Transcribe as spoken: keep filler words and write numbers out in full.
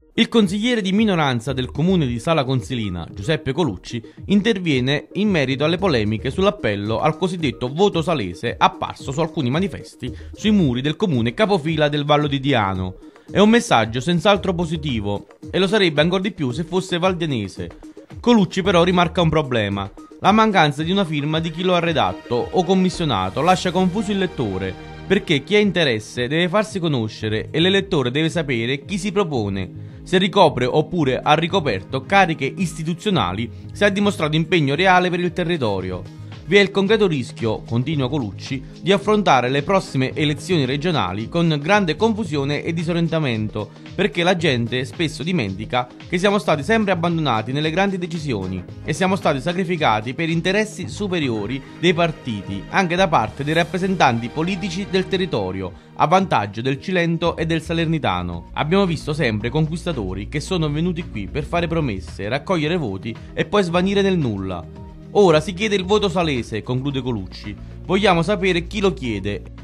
Il consigliere di minoranza del comune di Sala Consilina, Giuseppe Colucci, interviene in merito alle polemiche sull'appello al cosiddetto voto salese apparso su alcuni manifesti sui muri del comune capofila del Vallo di Diano. È un messaggio senz'altro positivo e lo sarebbe ancora di più se fosse valdianese. Colucci però rimarca un problema: la mancanza di una firma di chi lo ha redatto o commissionato lascia confuso il lettore, perché chi ha interesse deve farsi conoscere e l'elettore deve sapere chi si propone, se ricopre oppure ha ricoperto cariche istituzionali, se ha dimostrato impegno reale per il territorio. Vi è il concreto rischio, continua Colucci, di affrontare le prossime elezioni regionali con grande confusione e disorientamento, perché la gente spesso dimentica che siamo stati sempre abbandonati nelle grandi decisioni e siamo stati sacrificati per interessi superiori dei partiti, anche da parte dei rappresentanti politici del territorio, a vantaggio del Cilento e del Salernitano. Abbiamo visto sempre conquistatori che sono venuti qui per fare promesse, raccogliere voti e poi svanire nel nulla. Ora si chiede il voto salese, conclude Colucci. Vogliamo sapere chi lo chiede